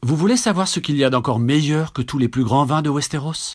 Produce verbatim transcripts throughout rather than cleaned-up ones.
Vous voulez savoir ce qu'il y a d'encore meilleur que tous les plus grands vins de Westeros?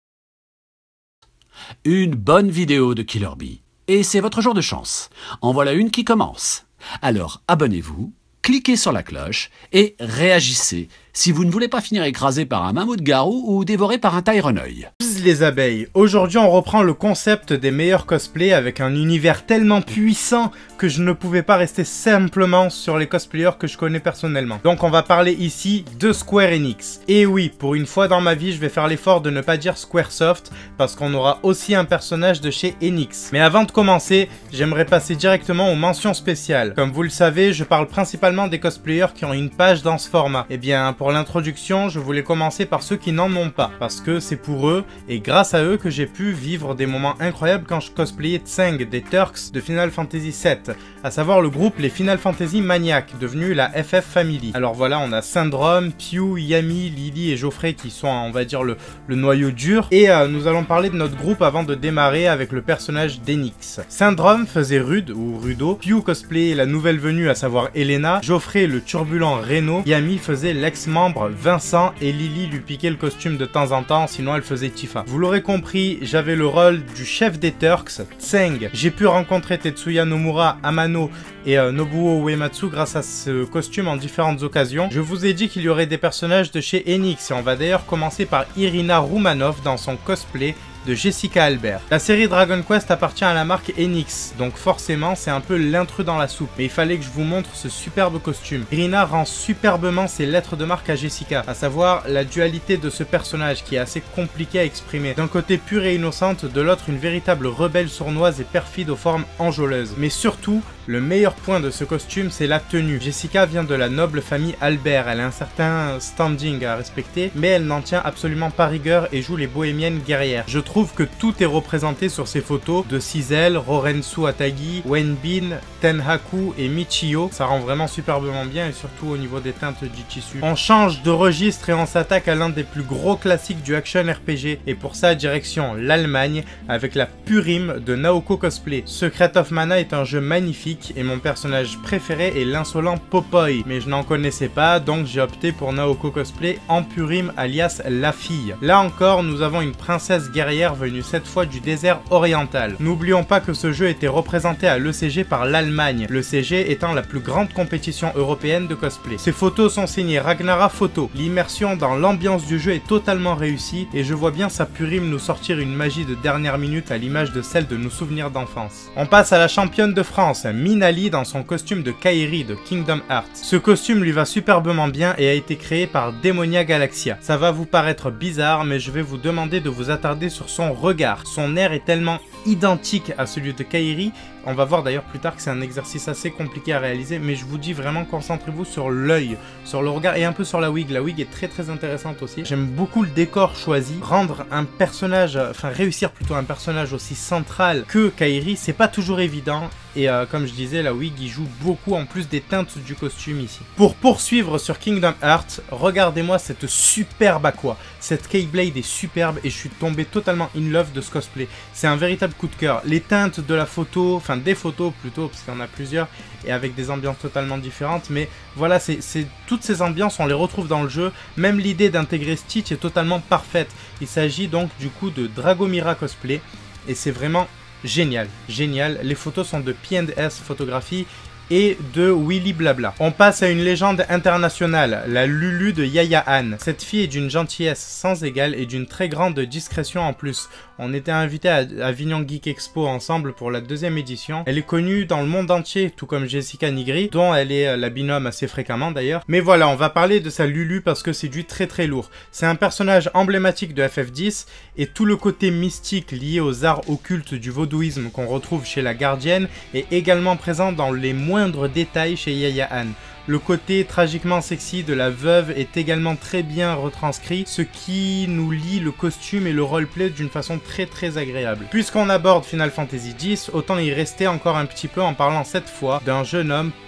Une bonne vidéo de Killer Bee. Et c'est votre jour de chance. En voilà une qui commence. Alors abonnez-vous, cliquez sur la cloche et réagissez si vous ne voulez pas finir écrasé par un mammouth-garou ou dévoré par un Tyroneuil. Les abeilles. Aujourd'hui on reprend le concept des meilleurs cosplays avec un univers tellement puissant que je ne pouvais pas rester simplement sur les cosplayers que je connais personnellement. Donc on va parler ici de Square Enix. Et oui, pour une fois dans ma vie je vais faire l'effort de ne pas dire Squaresoft parce qu'on aura aussi un personnage de chez Enix. Mais avant de commencer, j'aimerais passer directement aux mentions spéciales. Comme vous le savez, je parle principalement des cosplayers qui ont une page dans ce format. Et bien pour l'introduction, je voulais commencer par ceux qui n'en ont pas parce que c'est pour eux et grâce à eux que j'ai pu vivre des moments incroyables quand je cosplayais Tseng des Turks de Final Fantasy sept, à savoir le groupe les Final Fantasy Maniacs, devenu la F F Family. Alors voilà, on a Syndrome, Pew, Yami, Lily et Geoffrey qui sont, on va dire, le, le noyau dur. Et euh, nous allons parler de notre groupe avant de démarrer avec le personnage d'Enix. Syndrome faisait Rude ou Rudo, Pew cosplayait la nouvelle venue, à savoir Elena, Geoffrey le turbulent Reno, Yami faisait l'ex-membre Vincent et Lily lui piquait le costume de temps en temps, sinon elle faisait Tifa. Vous l'aurez compris, j'avais le rôle du chef des Turks, Tseng. J'ai pu rencontrer Tetsuya Nomura, Amano et euh, Nobuo Uematsu grâce à ce costume en différentes occasions. Je vous ai dit qu'il y aurait des personnages de chez Enix et on va d'ailleurs commencer par Irina Romanov dans son cosplay de Jessica Albert. La série Dragon Quest appartient à la marque Enix, donc forcément c'est un peu l'intrus dans la soupe. Mais il fallait que je vous montre ce superbe costume. Irina rend superbement ses lettres de marque à Jessica, à savoir la dualité de ce personnage qui est assez compliqué à exprimer. D'un côté pure et innocente, de l'autre une véritable rebelle sournoise et perfide aux formes enjôleuses. Mais surtout, le meilleur point de ce costume, c'est la tenue. Jessica vient de la noble famille Albert, elle a un certain standing à respecter, mais elle n'en tient absolument pas rigueur et joue les bohémiennes guerrières. Je trouve que tout est représenté sur ces photos de Cizel, Rorensu Atagi, Wenbin, Tenhaku et Michio. Ça rend vraiment superbement bien et surtout au niveau des teintes du tissu. On change de registre et on s'attaque à l'un des plus gros classiques du action R P G et pour ça direction l'Allemagne avec la Purim de Naoko Cosplay. Secret of Mana est un jeu magnifique et mon personnage préféré est l'insolent Popoi, mais je n'en connaissais pas donc j'ai opté pour Naoko Cosplay en Purim alias la fille. Là encore nous avons une princesse guerrière venue cette fois du désert oriental. N'oublions pas que ce jeu était représenté à l'E C G par l'Allemagne, l'E C G étant la plus grande compétition européenne de cosplay. Ces photos sont signées Ragnara Photo. L'immersion dans l'ambiance du jeu est totalement réussie et je vois bien sa Purim nous sortir une magie de dernière minute à l'image de celle de nos souvenirs d'enfance. On passe à la championne de France, Minali dans son costume de Kairi de Kingdom Hearts. Ce costume lui va superbement bien et a été créé par Demonia Galaxia. Ça va vous paraître bizarre mais je vais vous demander de vous attarder sur son regard. Son air est tellement identique à celui de Kairi. On va voir d'ailleurs plus tard que c'est un exercice assez compliqué à réaliser, mais je vous dis vraiment concentrez-vous sur l'œil, sur le regard et un peu sur la wig. La wig est très très intéressante aussi. J'aime beaucoup le décor choisi. Rendre un personnage, enfin réussir plutôt un personnage aussi central que Kairi, c'est pas toujours évident. Et euh, comme je disais, la wig il joue beaucoup en plus des teintes du costume ici. Pour poursuivre sur Kingdom Hearts, regardez-moi cette superbe aqua. Cette Keyblade est superbe et je suis tombé totalement in love de ce cosplay. C'est un véritable coup de cœur. Les teintes de la photo, enfin des photos plutôt, parce qu'il y en a plusieurs, et avec des ambiances totalement différentes. Mais voilà, c'est toutes ces ambiances, on les retrouve dans le jeu. Même l'idée d'intégrer Stitch est totalement parfaite. Il s'agit donc du coup de Dragomira Cosplay. Et c'est vraiment génial, génial. Les photos sont de P and S Photographie et de Willy Blabla. On passe à une légende internationale, la Lulu de Yaya Han. Cette fille est d'une gentillesse sans égale et d'une très grande discrétion en plus. On était invités à Avignon Geek Expo ensemble pour la deuxième édition. Elle est connue dans le monde entier, tout comme Jessica Nigri, dont elle est la binôme assez fréquemment d'ailleurs. Mais voilà, on va parler de sa Lulu parce que c'est du très très lourd. C'est un personnage emblématique de F F dix et tout le côté mystique lié aux arts occultes du vaudouisme qu'on retrouve chez la gardienne est également présent dans les moindres détails chez Yaya Han. Le côté tragiquement sexy de la veuve est également très bien retranscrit, ce qui nous lie le costume et le roleplay d'une façon très très agréable. Puisqu'on aborde Final Fantasy dix, autant y rester encore un petit peu en parlant cette fois d'un jeune homme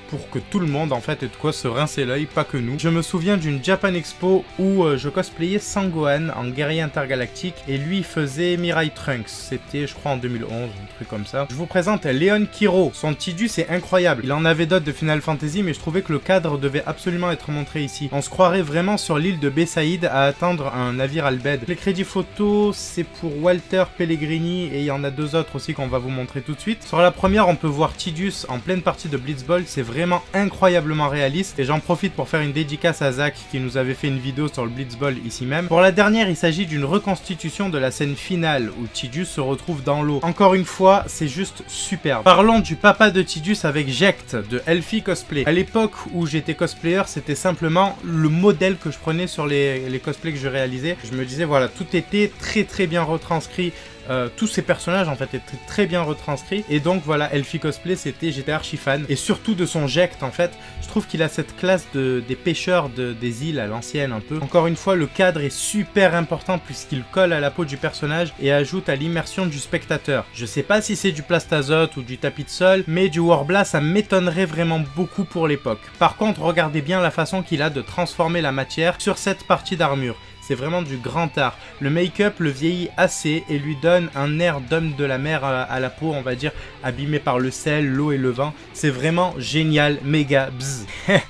pour que tout le monde en fait ait de quoi se rincer l'œil, pas que nous. Je me souviens d'une Japan Expo où euh, je cosplayais Sangohan en guerrier intergalactique et lui faisait Mirai Trunks. C'était je crois en deux mille onze, un truc comme ça. Je vous présente Leon Kiro. Son Tidus est incroyable. Il en avait d'autres de Final Fantasy mais je trouvais que le cadre devait absolument être montré ici. On se croirait vraiment sur l'île de Bessaïd à attendre un navire Albed. Les crédits photos c'est pour Walter Pellegrini et il y en a deux autres aussi qu'on va vous montrer tout de suite. Sur la première on peut voir Tidus en pleine partie de Blitzball, c'est vraiment incroyablement réaliste et j'en profite pour faire une dédicace à Zach qui nous avait fait une vidéo sur le Blitzball ici même. Pour la dernière il s'agit d'une reconstitution de la scène finale où Tidus se retrouve dans l'eau. Encore une fois c'est juste superbe. Parlons du papa de Tidus avec Ject de Elfie Cosplay. À l'époque où j'étais cosplayer c'était simplement le modèle que je prenais sur les, les cosplays que je réalisais. Je me disais voilà tout était très très bien retranscrit. Euh, tous ces personnages en fait étaient très bien retranscrits et donc voilà Elfie Cosplay c'était j'étais archi fan et surtout de son Ject en fait je trouve qu'il a cette classe de, des pêcheurs de, des îles à l'ancienne un peu. Encore une fois le cadre est super important puisqu'il colle à la peau du personnage et ajoute à l'immersion du spectateur. Je sais pas si c'est du plastazote ou du tapis de sol mais du Worbla ça m'étonnerait vraiment beaucoup pour l'époque. Par contre regardez bien la façon qu'il a de transformer la matière sur cette partie d'armure. C'est vraiment du grand art. Le make-up le vieillit assez et lui donne un air d'homme de la mer à, à la peau, on va dire, abîmé par le sel, l'eau et le vent. C'est vraiment génial, méga bzz.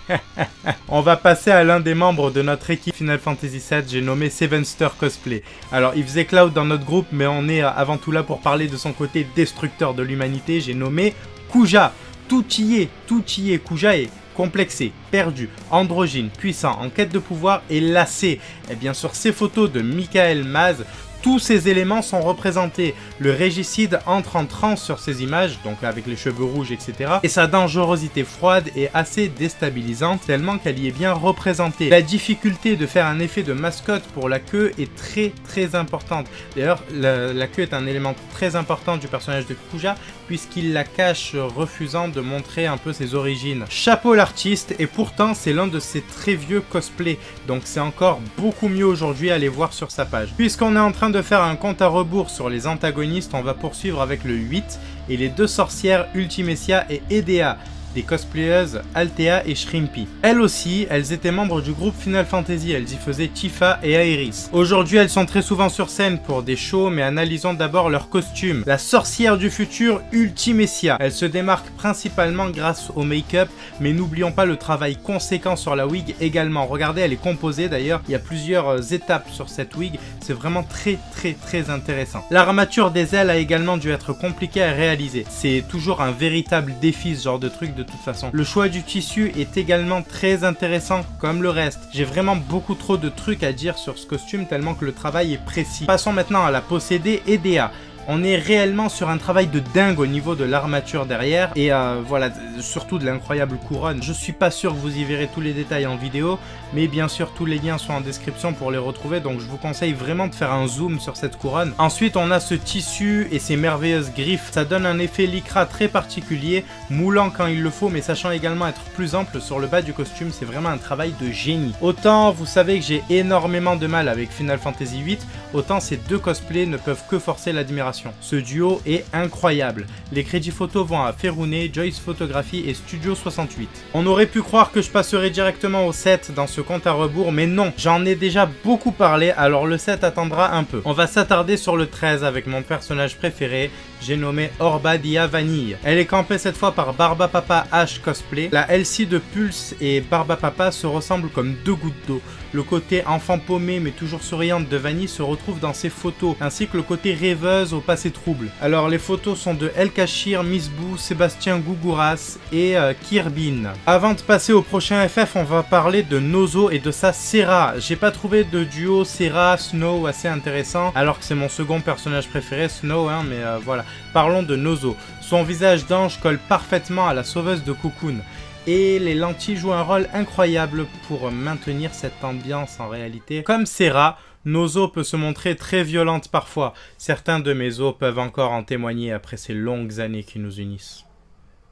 On va passer à l'un des membres de notre équipe Final Fantasy sept, j'ai nommé Sevenster Cosplay. Alors, il faisait Cloud dans notre groupe, mais on est avant tout là pour parler de son côté destructeur de l'humanité. J'ai nommé Kuja. Tout y est, tout y est, Kuja est complexé, perdu, androgyne, puissant, en quête de pouvoir et lassé. Et bien sûr, ces photos de Michael Maz, tous ces éléments sont représentés. Le régicide entre en transe sur ces images, donc avec les cheveux rouges, et cetera. Et sa dangerosité froide est assez déstabilisante, tellement qu'elle y est bien représentée. La difficulté de faire un effet de mascotte pour la queue est très très importante. D'ailleurs, la, la queue est un élément très important du personnage de Kuja, puisqu'il la cache, refusant de montrer un peu ses origines. Chapeau l'artiste, et pourtant c'est l'un de ses très vieux cosplays, donc c'est encore beaucoup mieux aujourd'hui à aller voir sur sa page. Puisqu'on est en train de faire un compte à rebours sur les antagonistes, on va poursuivre avec le huit et les deux sorcières Ultimecia et Edea, des cosplayeuses Althea et Shrimpy. Elles aussi, elles étaient membres du groupe Final Fantasy, elles y faisaient Tifa et Aeris. Aujourd'hui, elles sont très souvent sur scène pour des shows, mais analysons d'abord leurs costumes. La sorcière du futur Ultimecia, elle se démarque principalement grâce au make-up, mais n'oublions pas le travail conséquent sur la wig également. Regardez, elle est composée d'ailleurs, il y a plusieurs étapes sur cette wig, c'est vraiment très très très intéressant. L'armature des ailes a également dû être compliquée à réaliser. C'est toujours un véritable défi ce genre de truc de toute façon. Le choix du tissu est également très intéressant comme le reste. J'ai vraiment beaucoup trop de trucs à dire sur ce costume tellement que le travail est précis. Passons maintenant à la possédée Edea. On est réellement sur un travail de dingue au niveau de l'armature derrière et euh, voilà, surtout de l'incroyable couronne. Je suis pas sûr que vous y verrez tous les détails en vidéo, mais bien sûr tous les liens sont en description pour les retrouver, donc je vous conseille vraiment de faire un zoom sur cette couronne. Ensuite on a ce tissu et ces merveilleuses griffes, ça donne un effet lycra très particulier, moulant quand il le faut, mais sachant également être plus ample sur le bas du costume. C'est vraiment un travail de génie. Autant vous savez que j'ai énormément de mal avec Final Fantasy huit, autant ces deux cosplays ne peuvent que forcer l'admiration. Ce duo est incroyable. Les crédits photos vont à Ferrune, Joyce Photographie et Studio soixante-huit. On aurait pu croire que je passerais directement au sept dans ce compte à rebours, mais non, j'en ai déjà beaucoup parlé, alors le sept attendra un peu. On va s'attarder sur le treize avec mon personnage préféré, j'ai nommé Orbadia Vanille. Elle est campée cette fois par Barbapapa H Cosplay. La L C de Pulse et Barbapapa se ressemblent comme deux gouttes d'eau. Le côté enfant paumé mais toujours souriante de Vanille se retrouve dans ses photos, ainsi que le côté rêveuse au passé trouble. Alors les photos sont de El Kashir, Miss Boo, Sébastien Gougouras et euh, Kirbin. Avant de passer au prochain F F, on va parler de Nozo et de sa Serra. J'ai pas trouvé de duo Serra-Snow assez intéressant, alors que c'est mon second personnage préféré, Snow, hein, mais euh, voilà. Parlons de Nozo. Son visage d'ange colle parfaitement à la sauveuse de Cocoon. Et les lentilles jouent un rôle incroyable pour maintenir cette ambiance en réalité. Comme Serra, Nozo peut se montrer très violente parfois. Certains de mes os peuvent encore en témoigner après ces longues années qui nous unissent.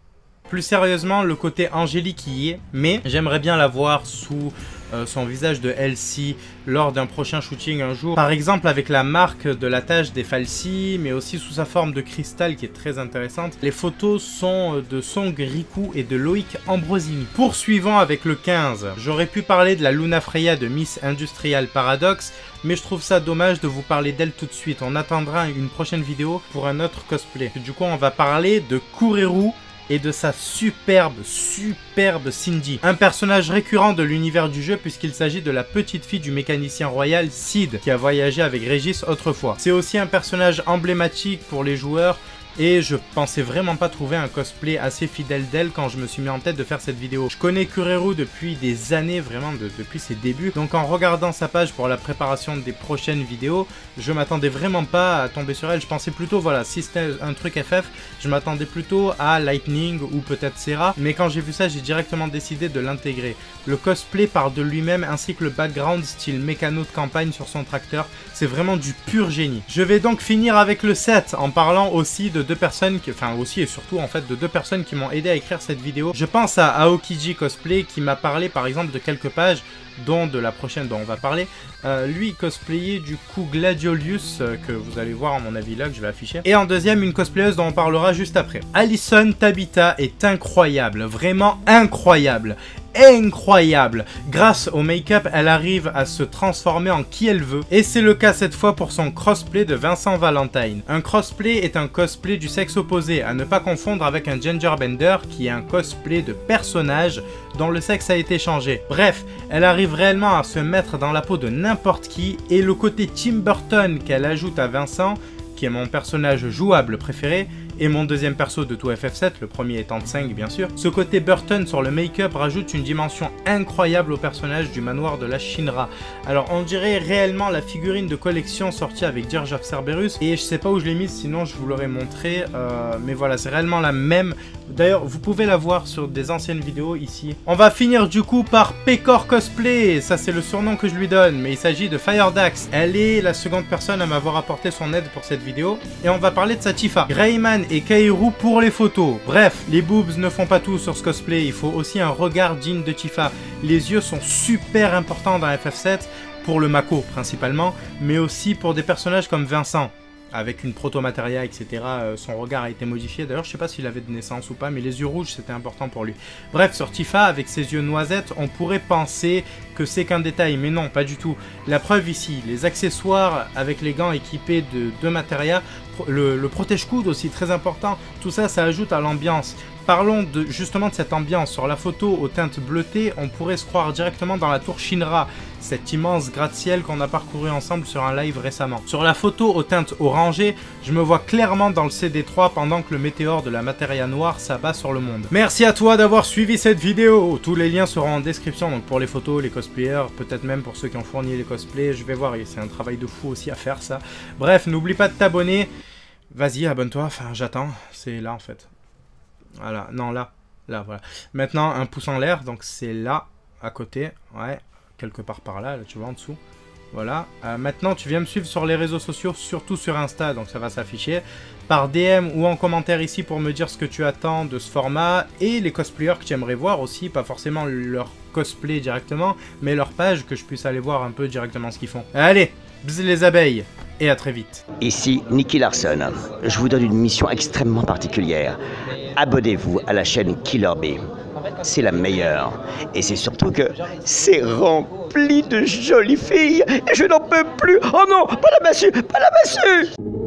Plus sérieusement, le côté angélique y est, mais j'aimerais bien la voir sous euh, son visage de Elsie lors d'un prochain shooting un jour. Par exemple avec la marque de la tache des falsies, mais aussi sous sa forme de cristal qui est très intéressante. Les photos sont de Song Riku et de Loïc Ambrosini. Poursuivant avec le quinze, j'aurais pu parler de la Luna Freya de Miss Industrial Paradox, mais je trouve ça dommage de vous parler d'elle tout de suite. On attendra une prochaine vidéo pour un autre cosplay. Du coup, on va parler de Kureru et de sa superbe, superbe Cindy. Un personnage récurrent de l'univers du jeu puisqu'il s'agit de la petite fille du mécanicien royal Sid qui a voyagé avec Régis autrefois. C'est aussi un personnage emblématique pour les joueurs et je pensais vraiment pas trouver un cosplay assez fidèle d'elle quand je me suis mis en tête de faire cette vidéo. Je connais Kureru depuis des années, vraiment de, depuis ses débuts, donc en regardant sa page pour la préparation des prochaines vidéos, je m'attendais vraiment pas à tomber sur elle. Je pensais plutôt, voilà, si c'était un truc F F, je m'attendais plutôt à Lightning ou peut-être Serra, mais quand j'ai vu ça, j'ai directement décidé de l'intégrer. Le cosplay part de lui-même ainsi que le background style mécano de campagne sur son tracteur, c'est vraiment du pur génie. Je vais donc finir avec le sept en parlant aussi de deux personnes, qui, enfin aussi et surtout en fait de deux personnes qui m'ont aidé à écrire cette vidéo. Je pense à Aokiji Cosplay qui m'a parlé par exemple de quelques pages, dont de la prochaine dont on va parler. Euh, lui cosplayé du coup Gladiolus, euh, que vous allez voir à mon avis là, que je vais afficher. Et en deuxième, une cosplayeuse dont on parlera juste après. Alison Tabita est incroyable, vraiment incroyable. Incroyable. Grâce au make-up, elle arrive à se transformer en qui elle veut. Et c'est le cas cette fois pour son crossplay de Vincent Valentine. Un crossplay est un cosplay du sexe opposé, à ne pas confondre avec un genderbender qui est un cosplay de personnage dont le sexe a été changé. Bref, elle arrive réellement à se mettre dans la peau de n'importe qui, et le côté Tim Burton qu'elle ajoute à Vincent, qui est mon personnage jouable préféré, et mon deuxième perso de tout F F sept, le premier étant cinq bien sûr. Ce côté Burton sur le make-up rajoute une dimension incroyable au personnage du manoir de la Shinra. Alors on dirait réellement la figurine de collection sortie avec Dirge of Cerberus, et je sais pas où je l'ai mise, sinon je vous l'aurais montré, euh, mais voilà, c'est réellement la même. D'ailleurs, vous pouvez la voir sur des anciennes vidéos ici. On va finir du coup par Pecor Cosplay, ça c'est le surnom que je lui donne, mais il s'agit de Firedax. Elle est la seconde personne à m'avoir apporté son aide pour cette vidéo, et on va parler de sa Tifa. Greyman et Kaeru pour les photos. Bref, les boobs ne font pas tout sur ce cosplay, il faut aussi un regard digne de Tifa. Les yeux sont super importants dans F F sept, pour le Mako principalement, mais aussi pour des personnages comme Vincent. Avec une proto-matéria, et cetera. Euh, son regard a été modifié. D'ailleurs, je sais pas s'il avait de naissance ou pas, mais les yeux rouges, c'était important pour lui. Bref, sur Tifa, avec ses yeux noisettes, on pourrait penser que c'est qu'un détail, mais non, pas du tout. La preuve ici, les accessoires avec les gants équipés de deux matéria, le, le protège-coude aussi, très important, tout ça, ça ajoute à l'ambiance. Parlons de, justement de cette ambiance. Sur la photo aux teintes bleutées, on pourrait se croire directement dans la tour Shinra, cet immense gratte-ciel qu'on a parcouru ensemble sur un live récemment. Sur la photo aux teintes orangées, je me vois clairement dans le C D trois pendant que le météore de la matéria noire s'abat sur le monde. Merci à toi d'avoir suivi cette vidéo. Tous les liens seront en description, donc pour les photos, les cosplayers, peut-être même pour ceux qui ont fourni les cosplays. Je vais voir, c'est un travail de fou aussi à faire ça. Bref, n'oublie pas de t'abonner. Vas-y, abonne-toi, enfin j'attends, c'est là en fait. Voilà, non là, là voilà. Maintenant un pouce en l'air, donc c'est là, à côté, ouais, quelque part par là, là tu vois en dessous. Voilà, euh, maintenant tu viens me suivre sur les réseaux sociaux, surtout sur Insta, donc ça va s'afficher. Par D M ou en commentaire ici pour me dire ce que tu attends de ce format et les cosplayers que tu aimerais voir aussi, pas forcément leur cosplay directement, mais leur page, que je puisse aller voir un peu directement ce qu'ils font. Allez, bzz les abeilles, et à très vite. Ici Nicky Larson, je vous donne une mission extrêmement particulière. Abonnez-vous à la chaîne Killer Bee. C'est la meilleure. Et c'est surtout que c'est rempli de jolies filles. Et je n'en peux plus. Oh non, pas la massue, pas la massue.